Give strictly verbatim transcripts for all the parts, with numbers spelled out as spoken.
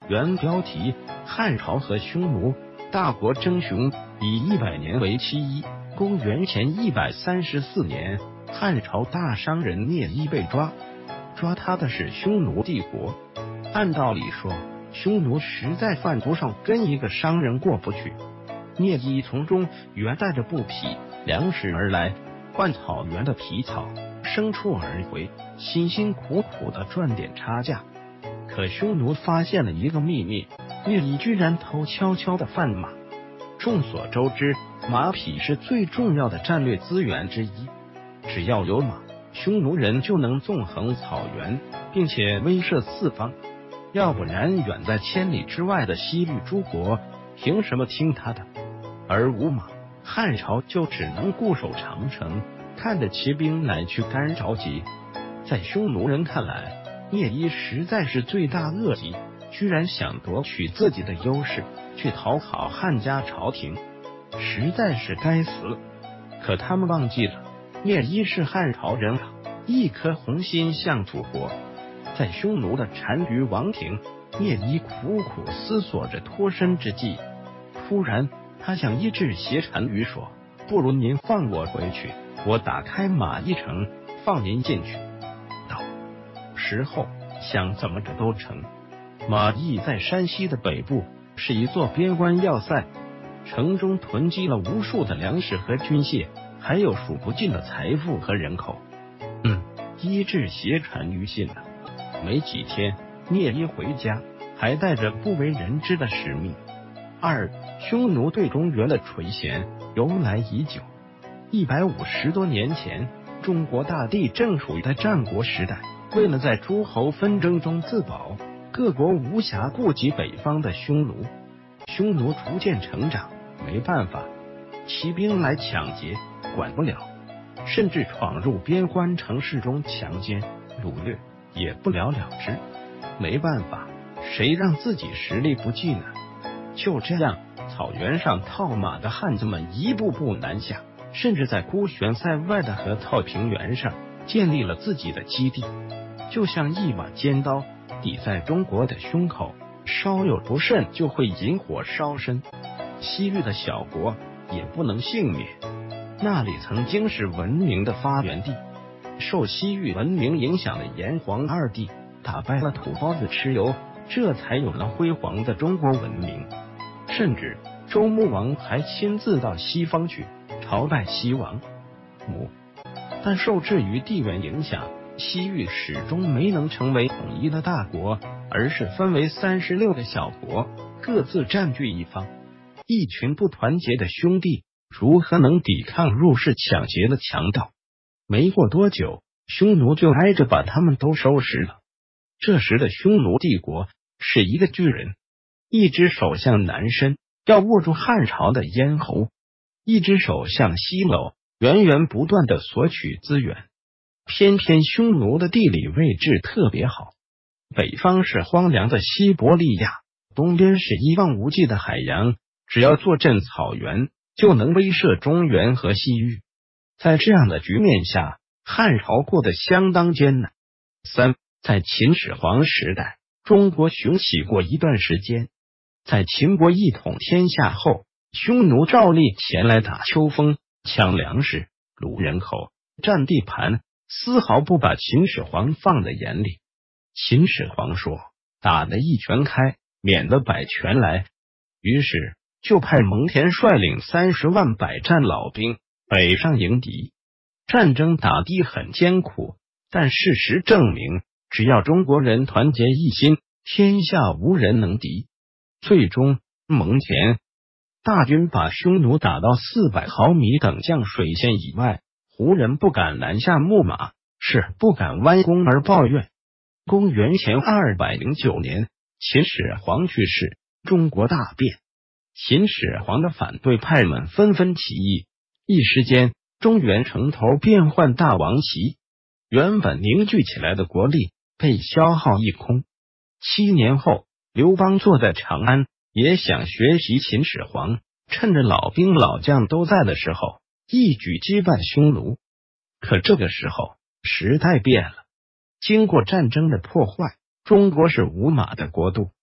原标题：汉朝和匈奴，大国争雄，以一百年为期一。公元前一百三十四年，汉朝大商人聂伊被抓，抓他的是匈奴帝国。按道理说，匈奴实在犯不上跟一个商人过不去。聂伊从中原带着布匹、粮食而来，换草原的皮草、牲畜而回，辛辛苦苦的赚点差价。可匈奴发现了一个秘密，聂伊居然偷悄悄的贩马。众所周知，马匹是最重要的战略资源之一，只要有马，匈奴人就能纵横草原，并且威慑四方。要不然，远在千里之外的西域诸国凭什么听他的？而无马，汉朝就只能固守长城，看着骑兵来去干着急。在匈奴人看来，聂伊实在是罪大恶极，居然想夺取自己的优势，去讨好汉家朝廷，实在是该死。可他们忘记了，聂伊是汉朝人啊，一颗红心像土国。在匈奴的单于王庭，聂伊苦苦思索着脱身之计。突然，他向伊稚挟单于说：“不如您放我回去，我打开马邑城，放您进去。”到时候想怎么着都成。马邑在山西的北部，是一座边关要塞，城中囤积了无数的粮食和军械，还有数不尽的财富和人口。嗯，伊稚挟单于信了。没几天，聂伊回家，还带着不为人知的使命。二，匈奴对中原的垂涎由来已久。一百五十多年前，中国大地正处于在战国时代，为了在诸侯纷争中自保，各国无暇顾及北方的匈奴。匈奴逐渐成长，没办法，骑兵来抢劫，管不了，甚至闯入边关城市中强奸、掳掠，也不了了之。没办法，谁让自己实力不济呢？就这样，草原上套马的汉子们一步步南下，甚至在孤悬塞外的河套平原上建立了自己的基地，就像一把尖刀抵在中国的胸口，稍有不慎就会引火烧身。西域的小国也不能幸免，那里曾经是文明的发源地。受西域文明影响的炎黄二帝打败了土包子蚩尤，这才有了辉煌的中国文明。甚至周穆王还亲自到西方去朝拜西王母。但受制于地缘影响，西域始终没能成为统一的大国，而是分为三十六个小国，各自占据一方。一群不团结的兄弟如何能抵抗入室抢劫的强盗？没过多久，匈奴就挨着把他们都收拾了。这时的匈奴帝国是一个巨人，一只手向南伸，要握住汉朝的咽喉；一只手向西搂，源源不断的索取资源。偏偏匈奴的地理位置特别好，北方是荒凉的西伯利亚，东边是一望无际的海洋，只要坐镇草原，就能威慑中原和西域。在这样的局面下，汉朝过得相当艰难。三，在秦始皇时代，中国雄起过一段时间。在秦国一统天下后，匈奴照例前来打秋风，抢粮食、掳人口、占地盘，丝毫不把秦始皇放在眼里。秦始皇说：“打得一拳开，免得百拳来。”于是就派蒙恬率领三十万百战老兵北上迎敌。战争打的很艰苦，但事实证明，只要中国人团结一心，天下无人能敌。最终，蒙恬大军把匈奴打到四百毫米等降水线以外，胡人不敢拦下木马，是不敢弯弓而抱怨。公元前二百零九年，秦始皇去世，中国大变。秦始皇的反对派们纷纷起义，一时间中原城头变换大王旗，原本凝聚起来的国力被消耗一空。七年后，刘邦坐在长安，也想学习秦始皇，趁着老兵老将都在的时候，一举击败匈奴。可这个时候，时代变了，经过战争的破坏，中国是无马的国度。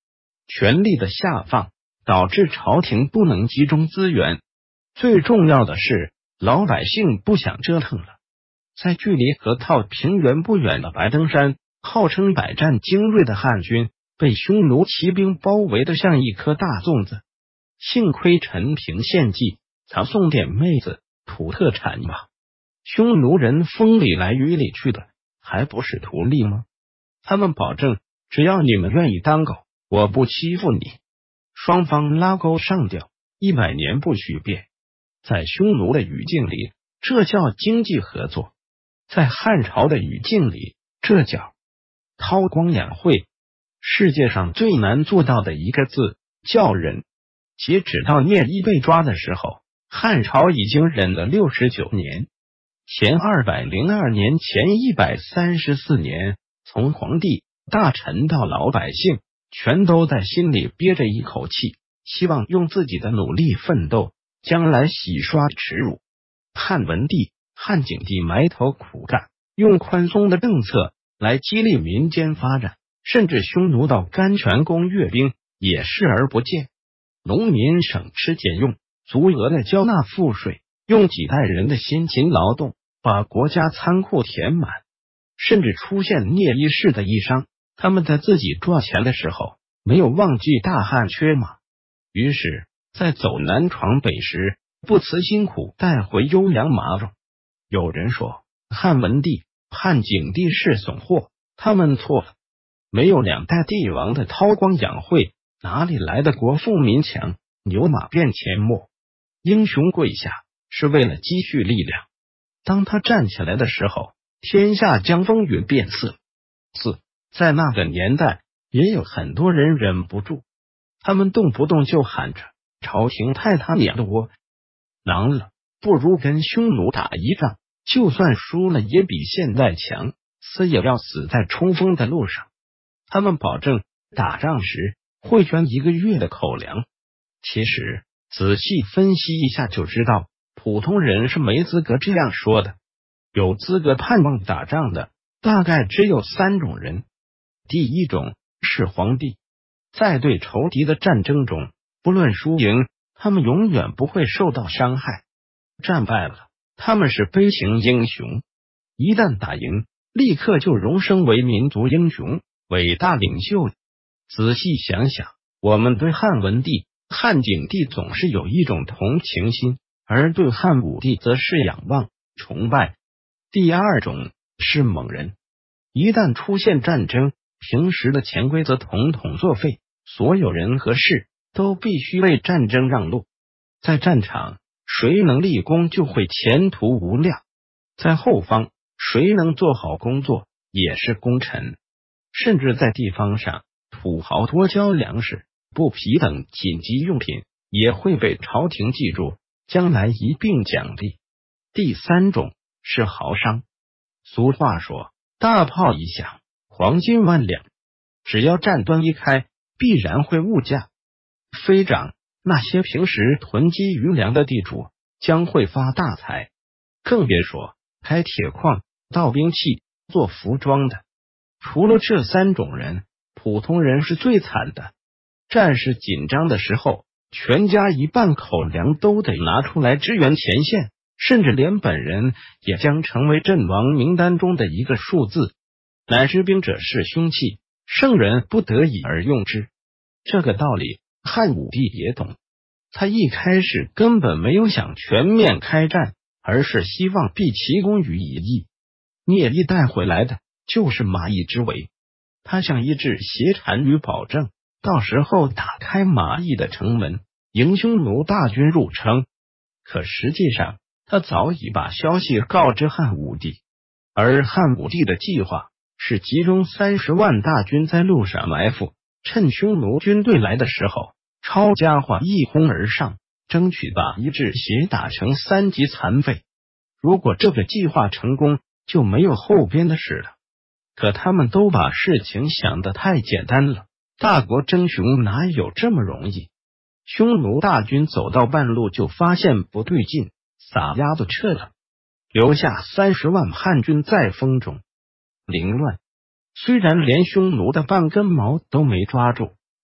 权力的下放导致朝廷不能集中资源，最重要的是老百姓不想折腾了。在距离河套平原不远的白登山，号称百战精锐的汉军被匈奴骑兵包围得像一颗大粽子。幸亏陈平献计，曾送点妹子、土特产吧。匈奴人风里来雨里去的，还不是图利吗？他们保证，只要你们愿意当狗，我不欺负你。双方拉钩上吊，一百年不许变。在匈奴的语境里，这叫经济合作；在汉朝的语境里，这叫韬光养晦。世界上最难做到的一个字叫忍。截止到聂一被抓的时候，汉朝已经忍了六十九年。前二百零二年，前一百三十四年，从皇帝、大臣到老百姓，全都在心里憋着一口气，希望用自己的努力奋斗，将来洗刷耻辱。汉文帝、汉景帝埋头苦干，用宽松的政策来激励民间发展，甚至匈奴到甘泉宫阅兵也视而不见。农民省吃俭用，足额的交纳赋税，用几代人的辛勤劳动把国家仓库填满。甚至出现聂一式的义商，他们在自己赚钱的时候没有忘记大汉缺马，于是在走南闯北时不辞辛苦带回优良马种。有人说汉文帝、汉景帝是怂货，他们错了。没有两代帝王的韬光养晦，哪里来的国富民强、牛马变阡陌？英雄跪下是为了积蓄力量，当他站起来的时候，天下将风云变色。四，在那个年代，也有很多人忍不住，他们动不动就喊着朝廷太他娘的窝囊了，不如跟匈奴打一仗，就算输了也比现在强，死也要死在冲锋的路上。他们保证打仗时会捐一个月的口粮。其实仔细分析一下就知道，普通人是没资格这样说的。有资格盼望打仗的大概只有三种人。第一种是皇帝，在对仇敌的战争中，不论输赢，他们永远不会受到伤害。战败了，他们是悲情英雄；一旦打赢，立刻就荣升为民族英雄、伟大领袖。仔细想想，我们对汉文帝、汉景帝总是有一种同情心，而对汉武帝则是仰望、崇拜。第二种是猛人，一旦出现战争，平时的潜规则统统作废，所有人和事都必须为战争让路。在战场，谁能立功就会前途无量；在后方，谁能做好工作也是功臣。甚至在地方上，土豪多交粮食、布匹等紧急用品也会被朝廷记住，将来一并奖励。第三种是豪商。俗话说，大炮一响，黄金万两，只要战端一开，必然会物价飞涨。那些平时囤积余粮的地主将会发大财，更别说开铁矿、造兵器、做服装的。除了这三种人，普通人是最惨的。战事紧张的时候，全家一半口粮都得拿出来支援前线，甚至连本人也将成为阵亡名单中的一个数字。乃知兵者是凶器，圣人不得已而用之。这个道理汉武帝也懂，他一开始根本没有想全面开战，而是希望毕其功于一役。聂一带回来的就是马邑之围，他向伊稚挟单于保证，到时候打开马邑的城门，迎匈奴大军入城。可实际上他早已把消息告知汉武帝，而汉武帝的计划是集中三十万大军在路上埋伏，趁匈奴军队来的时候抄家伙一哄而上，争取把伊稚挟打成三级残废。如果这个计划成功，就没有后边的事了。可他们都把事情想得太简单了，大国争雄哪有这么容易？匈奴大军走到半路就发现不对劲，撒丫子撤了，留下三十万汉军在风中凌乱。虽然连匈奴的半根毛都没抓住，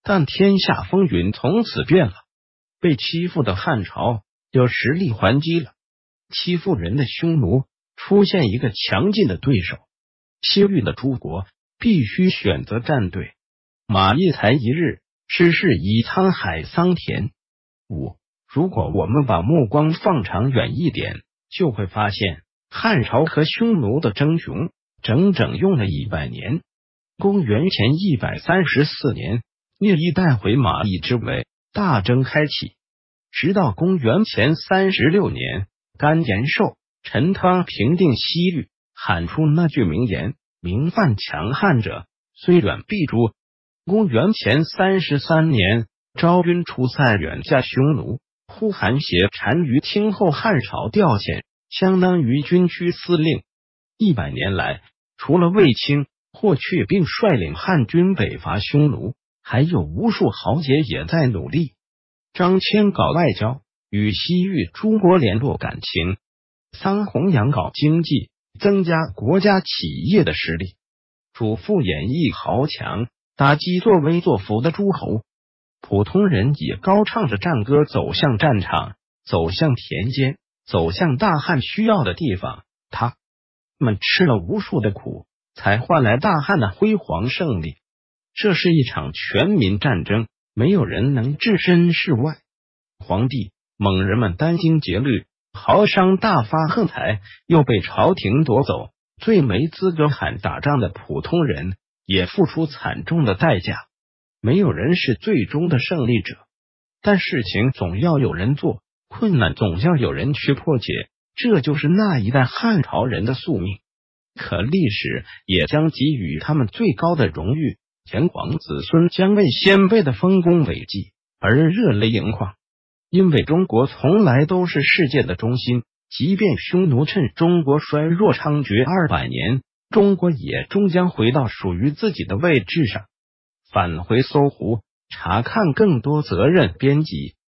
但天下风云从此变了，被欺负的汉朝有实力还击了，欺负人的匈奴出现一个强劲的对手，西域的诸国必须选择站队。马一才一日，世事已沧海桑田。五，如果我们把目光放长远一点，就会发现汉朝和匈奴的争雄整整用了一百年。公元前一百三十四年，聂翳带回马邑之围，大争开启。直到公元前三十六年，甘延寿、陈汤平定西域，喊出那句名言：明犯强汉者，虽远必诛。公元前三十三年，昭君出塞远嫁匈奴，呼韩邪单于听候汉朝调遣，相当于军区司令。一百年来，除了卫青、霍去病率领汉军北伐匈奴，还有无数豪杰也在努力。张骞搞外交，与西域诸国联络感情；桑弘羊搞经济，增加国家企业的实力；主父演绎豪强，打击作威作福的诸侯。普通人也高唱着战歌走向战场，走向田间，走向大汉需要的地方。他们吃了无数的苦，才换来大汉的辉煌胜利。这是一场全民战争，没有人能置身事外。皇帝、猛人们殚精竭虑，豪商大发横财，又被朝廷夺走。最没资格喊打仗的普通人也付出惨重的代价。没有人是最终的胜利者，但事情总要有人做，困难总要有人去破解，这就是那一代汉朝人的宿命。可历史也将给予他们最高的荣誉，炎黄子孙将为先辈的丰功伟绩而热泪盈眶。因为中国从来都是世界的中心，即便匈奴趁中国衰弱猖獗二百年，中国也终将回到属于自己的位置上。返回搜狐，查看更多责任编辑。